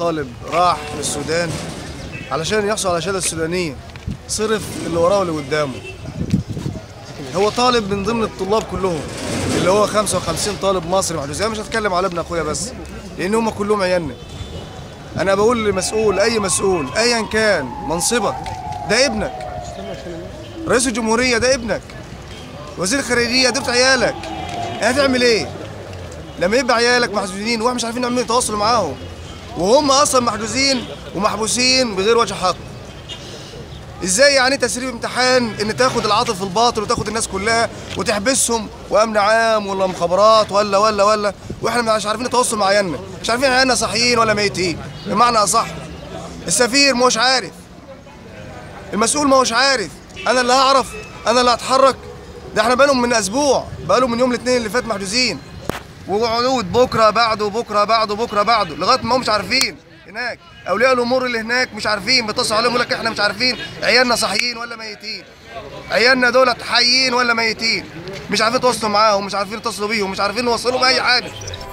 طالب راح للسودان علشان يحصل على شهاده السودانيه، صرف اللي وراه واللي قدامه. هو طالب من ضمن الطلاب كلهم، اللي هو 55 طالب مصري محجوزين. مش هتكلم على ابن اخويا بس، لان هم كلهم عيالنا. انا بقول لمسؤول، اي مسؤول ايا كان منصبك، ده ابنك. رئيس الجمهوريه ده ابنك، وزير الخارجيه ده بتاع عيالك. هتعمل ايه لما يبقى عيالك محجوزين واحنا مش عارفين نعمل تواصل معاهم، وهم اصلا محجوزين ومحبوسين بغير وجه حق؟ ازاي يعني تسريب امتحان ان تاخد العاطف الباطل وتاخد الناس كلها وتحبسهم، وامن عام ولا مخابرات ولا واحنا مش عارفين نتواصل مع عيالنا، مش عارفين عيالنا صحيين ولا ميتين بمعنى اصح. السفير ما هوش عارف، المسؤول ما هوش عارف، انا اللي هعرف، انا اللي هتحرك. ده احنا بقالهم من اسبوع، بقالهم من يوم الاثنين اللي فات محجوزين، وقعود بكره بعده بكره بعده بكره بعده، لغايه ما هم مش عارفين. هناك اولياء الامور اللي هناك مش عارفين، بيتصلوا عليهم يقول لك احنا مش عارفين عيالنا صحيين ولا ميتين، عيالنا دولت حيين ولا ميتين، مش عارفين يتواصلوا معاهم، مش عارفين يتصلوا بيهم، مش عارفين نوصلهم اي حاجه.